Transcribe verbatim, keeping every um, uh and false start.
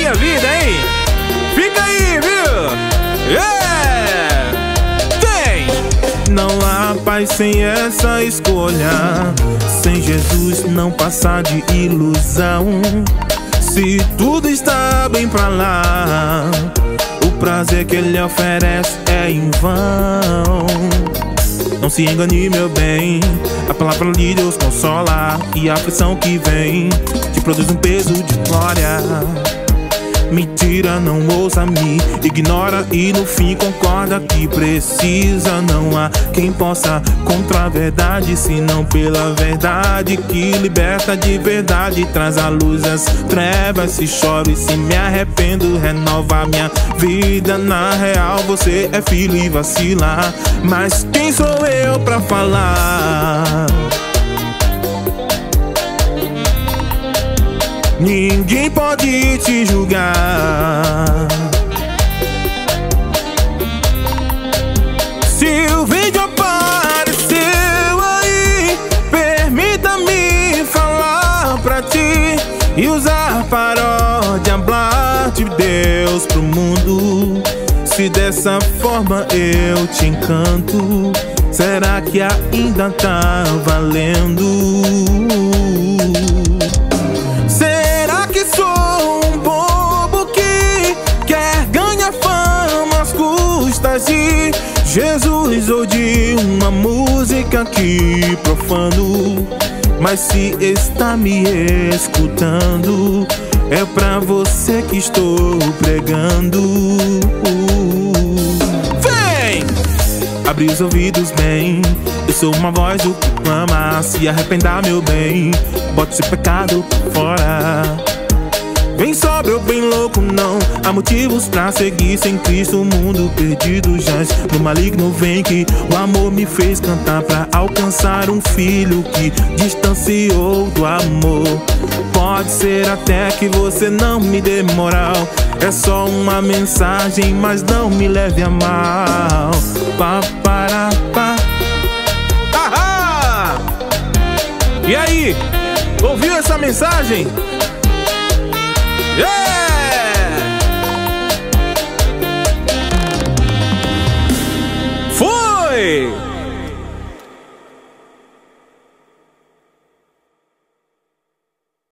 minha vida, hein? Fica aí, viu? Yeah! Tem! Não há paz sem essa escolha. Sem Jesus não passa de ilusão. Se tudo está bem pra lá, o prazer que ele oferece é em vão. Não se engane, meu bem, a palavra de Deus consola, e a aflição que vem te produz um peso de glória. Mentira, não ouça, me ignora e no fim concorda que precisa. Não há quem possa contra a verdade, senão pela verdade que liberta de verdade. Traz à luz as trevas, se choro e se me arrependo, renova minha vida. Na real você é filho e vacila, mas quem sou eu pra falar? Ninguém pode te julgar. Se o vídeo apareceu aí, permita-me falar pra ti e usar paródia, falar de Deus pro mundo. Se dessa forma eu te encanto, será que ainda tá valendo? Será que sou um bobo que quer ganhar fama às custas de Jesus ou de uma música que profano? Mas se está me escutando, é pra você que estou pregando. Vem! Abre os ouvidos bem, eu sou uma voz do que clama. Se arrependa, meu bem, bote esse pecado fora. Vem sóbrio, bem louco, não há motivos pra seguir sem Cristo. O mundo perdido jaz no maligno. Vem que o amor me fez cantar pra alcançar um filho que distanciou do amor. Pode ser até que você não me dê moral, é só uma mensagem, mas não me leve a mal. Pá, para, pá. Ahá! E aí, ouviu essa mensagem?